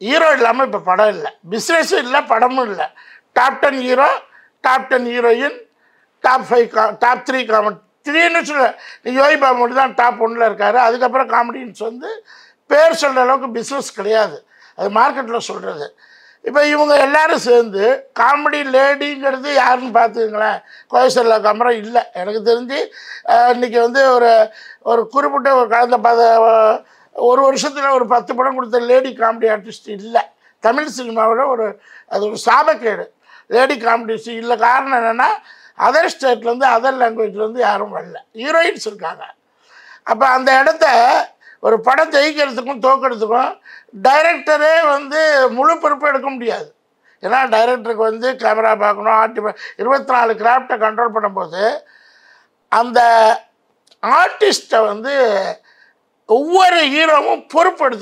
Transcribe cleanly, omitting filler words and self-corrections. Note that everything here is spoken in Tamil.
ஹீரோ இல்லாமல் இப்போ படம் இல்லை, பிஸ்னஸும் இல்லை, படமும் இல்லை. Top 10 hero, top 10 heroine, top 5 top 3 comedy. 3ன்னு சொல்ல யோகி பாபு மட்டும் தான் டாப் 1ல் இருக்கார். அதுக்கப்புறம் காமெடின்ஸ் வந்து பேர் சொல்கிற அளவுக்கு பிஸ்னஸ் கிடையாது, அது மார்க்கெட்டில் சொல்கிறது. இப்போ இவங்க எல்லோரும் சேர்ந்து காமெடி லேடிங்கிறது யாருன்னு பார்த்துக்கங்களேன். கோயசல்லா காமரா இல்லை எனக்கு தெரிஞ்சு. இன்றைக்கி வந்து ஒரு குறிப்பிட்ட ஒரு கடந்த ஒரு வருஷத்தில் ஒரு 10 படம் கொடுத்த லேடி காமெடி ஆர்டிஸ்ட் இல்லை தமிழ் சினிமாவில். அது ஒரு சாபக்கேடு, லேடி காமெடிஸ்ட் இல்லை. காரணம் என்னென்னா அதர் ஸ்டேட்லேருந்து அதர் லாங்குவேஜ்லேருந்து யாரும் வரல, ஹீரோயின்ஸ் இருக்காங்க. அப்போ அந்த இடத்த ஒரு படம் ஜெயிக்கிறதுக்கும் தோக்கிறதுக்கும் டைரக்டரே வந்து முழு பொறுப்பு எடுக்க முடியாது. ஏன்னா டைரக்டருக்கு வந்து கேமரா பார்க்கணும், 24 கிராஃப்டை கண்ட்ரோல் பண்ணும்போது அந்த ஆர்டிஸ்ட்டை வந்து ஒவ்வொரு ஹீரோவும் பொறுப்பு எடுத்து